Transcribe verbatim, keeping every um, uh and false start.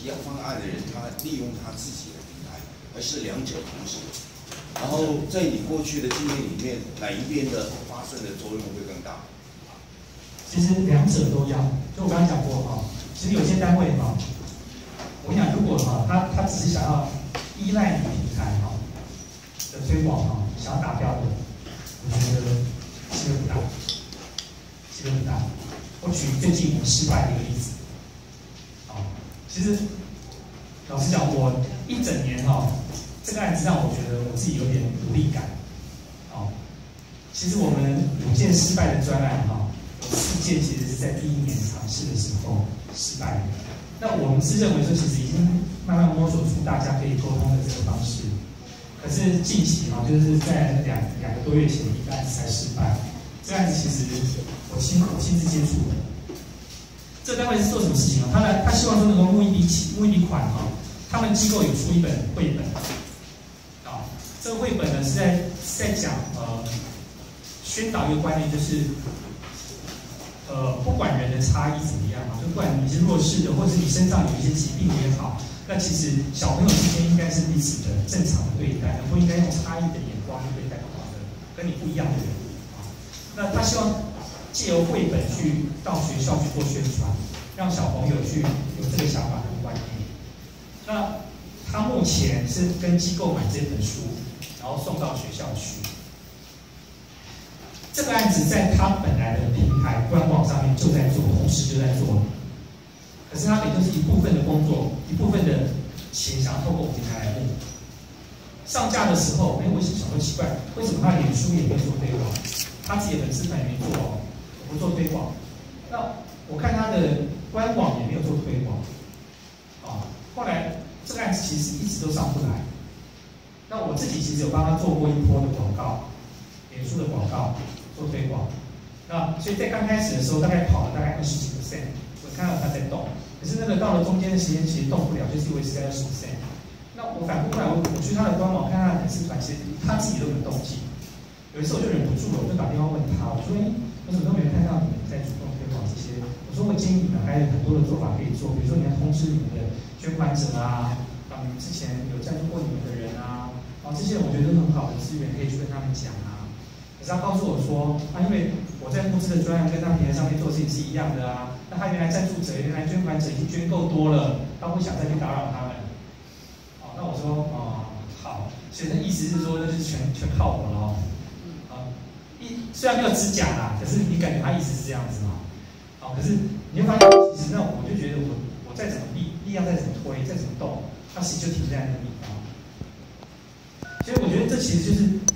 提方案的人，他利用他自己的平台，而是两者同时。然后在你过去的经验里面，哪一边的发生的作用会更大？ 其实两者都要。就我刚才讲过哈，其实有些单位哈，我跟你讲，如果哈他他只是想要依赖你平台哈的推广哈，想要达标的，我觉得机会不大，机会不大。我举最近我们失败的一个例子。其实，老实讲，我一整年哈、哦，这个案子让我觉得我自己有点无力感。哦，其实我们五件失败的专案哈、哦，有四件其实是在第一年尝试的时候失败的。那我们是认为说，其实已经慢慢摸索出大家可以沟通的这个方式。可是近期哈、哦，就是在两两个多月前，一个案子才失败。这个案子其实我亲我亲自接触的。这单位是做什么事情啊？他来，他希望说能够募一笔起募一笔款啊。他们机构有出一本绘本，啊，这个绘本呢是在是在讲呃宣导一个观念，就是呃不管人的差异怎么样啊，就不管你是弱势的，或者是你身上有一些疾病也好，那其实小朋友之间应该是彼此的正常的对待，不应该用差异的眼光去对待好的跟你不一样的人啊。那他希望借由绘本去到学校去做宣传，让小朋友去有这个想法跟观念。那他目前是跟机构买这本书，然后送到学校去。这个案子在他本来的平台官网上面就在做，同时就在做。可是他也就是一部分的工作，一部分的钱想要透过平台来募。上架的时候，哎，我想说奇怪，为什么他脸书也没有做推广，他自己的粉丝团也没做哦？不做推广，那我看他的官网也没有做推广，啊，后来这个案子其实一直都上不来。那我自己其实有帮他做过一波的广告，脸书的广告做推广。那所以在刚开始的时候，大概跑了大概二十几 percent， 我看到他在动，可是那个到了中间的时间其实动不了，就是维持在二十 percent。那我反过来，我我去他的官网看他的粉丝团，其实他自己都有动静。有一次我就忍不住了，我就打电话问他，我说：“哎。”我怎么都没有看到你们在主动推广这些？我说我建议你们还有很多的做法可以做，比如说你要通知你们的捐款者啊，啊，你们之前有赞助过你们的人啊，啊，这些我觉得都很好的资源可以去跟他们讲啊。可是他告诉我说，啊，因为我在募资的专案跟他平台上面做事情是一样的啊，那他原来赞助者、原来捐款者已经捐够多了，他不想再去打扰他们。哦，那我说，哦，好，所以他意思是说，那就是全全靠我了哦。虽然没有只讲啦，可是你感觉他意思是这样子嘛？好，可是你会发现，其实那我就觉得我我再怎么力力量再怎么推，再怎么动，它其实就停在那个地方。所以我觉得这其实就是